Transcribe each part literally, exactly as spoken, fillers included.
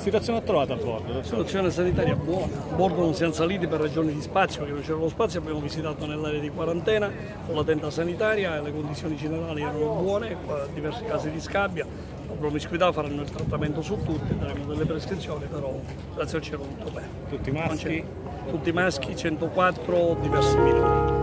situazione ha trovato a bordo? La situazione sanitaria è buona, a bordo non siamo saliti per ragioni di spazio, perché non c'era lo spazio, abbiamo visitato nell'area di quarantena con la tenda sanitaria e le condizioni generali erano buone, diversi casi di scabbia, la promiscuità, faranno il trattamento su tutti, daremo delle prescrizioni, però grazie al cielo tutto bene. Tutti maschi? Tutti maschi, centoquattro, diversi minori.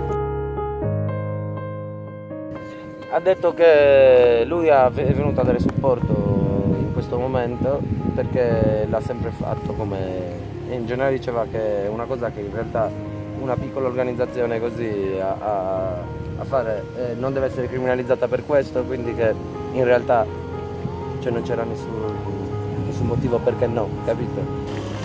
Ha detto che lui è venuto a dare supporto in questo momento perché l'ha sempre fatto, come in generale diceva che è una cosa che in realtà una piccola organizzazione così a, a, a fare eh, non deve essere criminalizzata per questo, quindi che in realtà cioè, non c'era nessun, nessun motivo perché no, capito?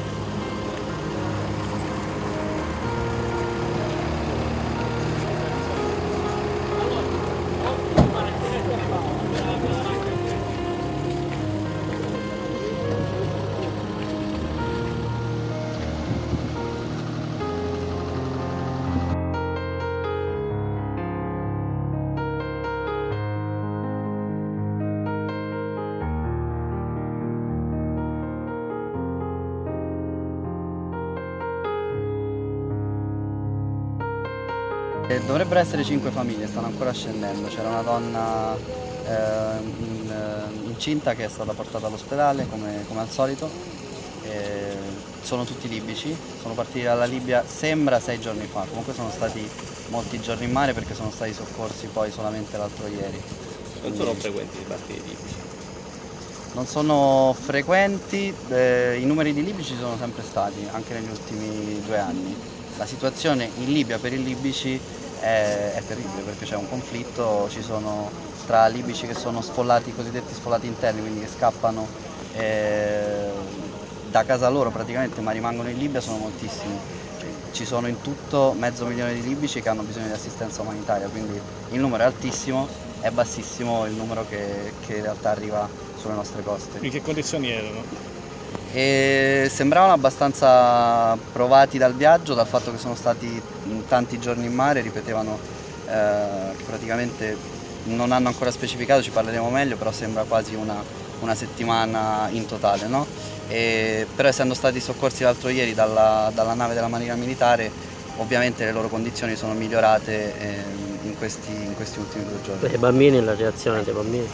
Dovrebbero essere cinque famiglie, stanno ancora scendendo. C'era una donna eh, in, incinta che è stata portata all'ospedale come, come al solito. E sono tutti libici, sono partiti dalla Libia, sembra sei giorni fa, comunque sono stati molti giorni in mare perché sono stati soccorsi poi solamente l'altro ieri. Non sono frequenti i partiti libici? Non sono frequenti, eh, i numeri di libici ci sono sempre stati, anche negli ultimi due anni. La situazione in Libia per i libici è, è terribile perché c'è un conflitto, ci sono tra libici che sono sfollati, i cosiddetti sfollati interni, quindi che scappano eh, da casa loro praticamente ma rimangono in Libia, sono moltissimi. Ci sono in tutto mezzo milione di libici che hanno bisogno di assistenza umanitaria, quindi il numero è altissimo, è bassissimo il numero che, che in realtà arriva sulle nostre coste. In che condizioni erano? E sembravano abbastanza provati dal viaggio, dal fatto che sono stati tanti giorni in mare, ripetevano eh, che praticamente non hanno ancora specificato, ci parleremo meglio, però sembra quasi una, una settimana in totale, no? E, però essendo stati soccorsi l'altro ieri dalla, dalla nave della Marina Militare, ovviamente le loro condizioni sono migliorate eh, in, questi, in questi ultimi due giorni. Per i bambini, la reazione dei bambini?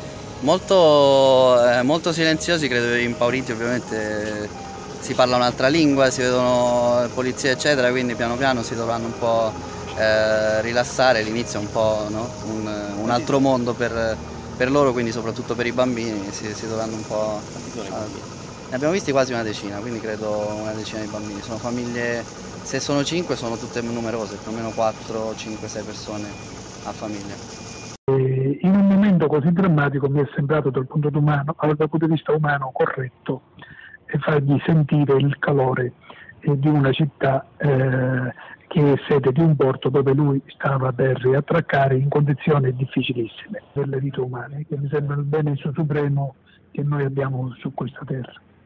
Molto, eh, molto silenziosi, credo impauriti, ovviamente si parla un'altra lingua, si vedono polizie eccetera, quindi piano piano si dovranno un po' eh, rilassare, l'inizio è un po' no? un, un altro mondo per, per loro, quindi soprattutto per i bambini si, si dovranno un po'... Eh, ne abbiamo visti quasi una decina, quindi credo una decina di bambini, sono famiglie, se sono cinque sono tutte numerose, più o meno quattro, cinque, sei persone a famiglia. In un momento così drammatico mi è sembrato dal punto di, umano, dal punto di vista umano corretto e fargli sentire il calore eh, di una città eh, che è sede di un porto dove lui stava per riattraccare in condizioni difficilissime delle vite umane, che mi sembra il bene supremo che noi abbiamo su questa terra.